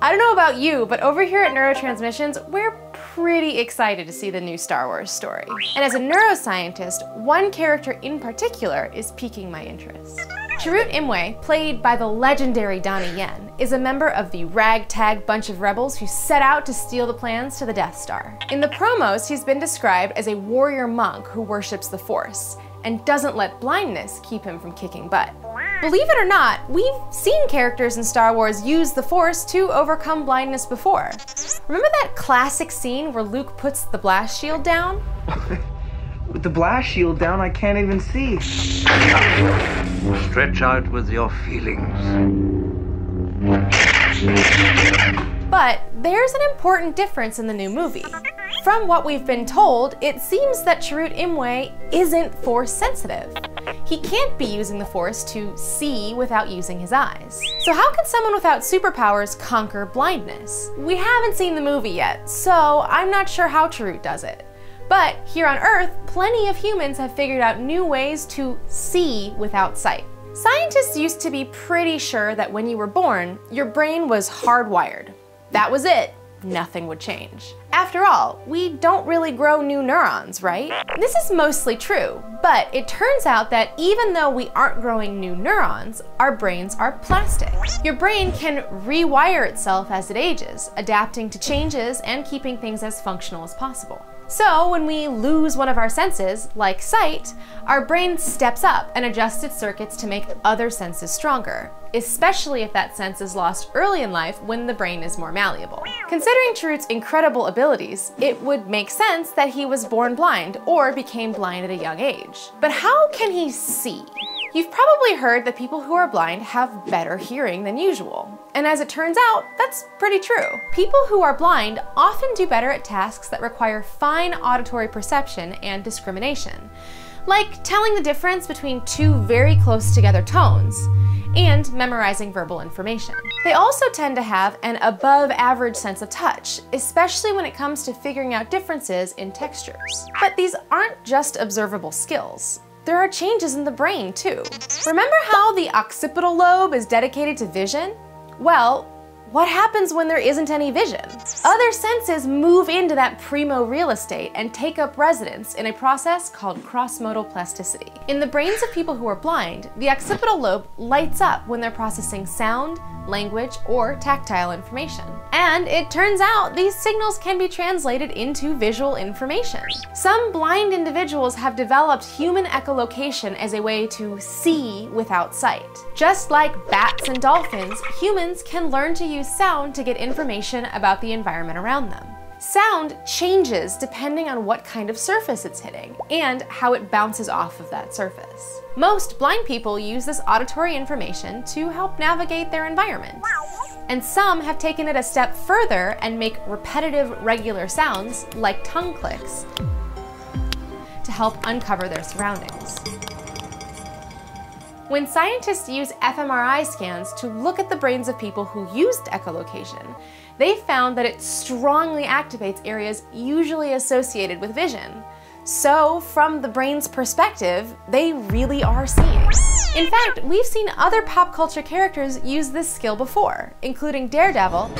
I don't know about you, but over here at Neuro Transmissions, we're pretty excited to see the new Star Wars story. And as a neuroscientist, one character in particular is piquing my interest. Chirrut Imwe, played by the legendary Donnie Yen, is a member of the ragtag bunch of rebels who set out to steal the plans to the Death Star. In the promos, he's been described as a warrior monk who worships the Force and doesn't let blindness keep him from kicking butt. Believe it or not, we've seen characters in Star Wars use the Force to overcome blindness before. Remember that classic scene where Luke puts the blast shield down? With the blast shield down, I can't even see. Stretch out with your feelings. But there's an important difference in the new movie. From what we've been told, it seems that Chirrut Imwe isn't Force sensitive. He can't be using the Force to see without using his eyes. So how can someone without superpowers conquer blindness? We haven't seen the movie yet, so I'm not sure how Chirrut does it. But here on Earth, plenty of humans have figured out new ways to see without sight. Scientists used to be pretty sure that when you were born, your brain was hardwired. That was it. Nothing would change. After all, we don't really grow new neurons, right? This is mostly true, but it turns out that even though we aren't growing new neurons, our brains are plastic. Your brain can rewire itself as it ages, adapting to changes and keeping things as functional as possible. So when we lose one of our senses, like sight, our brain steps up and adjusts its circuits to make other senses stronger, especially if that sense is lost early in life when the brain is more malleable. Considering Chirrut's incredible abilities, it would make sense that he was born blind or became blind at a young age. But how can he see? You've probably heard that people who are blind have better hearing than usual. And as it turns out, that's pretty true. People who are blind often do better at tasks that require fine auditory perception and discrimination, like telling the difference between two very close together tones and memorizing verbal information. They also tend to have an above average sense of touch, especially when it comes to figuring out differences in textures. But these aren't just observable skills. There are changes in the brain too. Remember how the occipital lobe is dedicated to vision? Well, what happens when there isn't any vision? Other senses move into that primo real estate and take up residence in a process called cross-modal plasticity. In the brains of people who are blind, the occipital lobe lights up when they're processing sound, language, or tactile information. And it turns out these signals can be translated into visual information. Some blind individuals have developed human echolocation as a way to see without sight. Just like bats and dolphins, humans can learn to use sound to get information about the environment around them. Sound changes depending on what kind of surface it's hitting and how it bounces off of that surface. Most blind people use this auditory information to help navigate their environment. And some have taken it a step further and make repetitive, regular sounds, like tongue clicks, to help uncover their surroundings. When scientists use fMRI scans to look at the brains of people who used echolocation, they found that it strongly activates areas usually associated with vision. So, from the brain's perspective, they really are seeing. In fact, we've seen other pop culture characters use this skill before, including Daredevil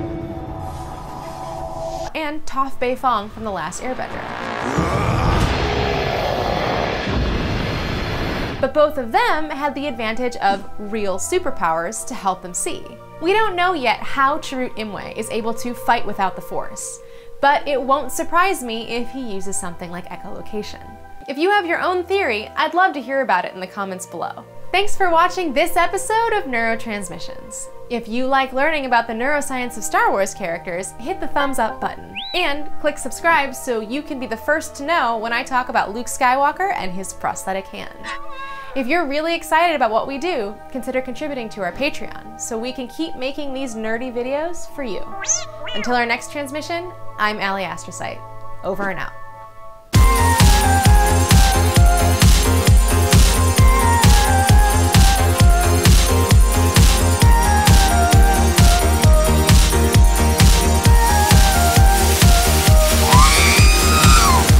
and Toph Beifong from The Last Airbender. But both of them had the advantage of real superpowers to help them see. We don't know yet how Chirrut Imwe is able to fight without the Force, but it won't surprise me if he uses something like echolocation. If you have your own theory, I'd love to hear about it in the comments below. Thanks for watching this episode of Neuro Transmissions. If you like learning about the neuroscience of Star Wars characters, hit the thumbs up button and click subscribe so you can be the first to know when I talk about Luke Skywalker and his prosthetic hand. If you're really excited about what we do, consider contributing to our Patreon so we can keep making these nerdy videos for you. Until our next transmission, I'm Allie Astrocyte. Over and out.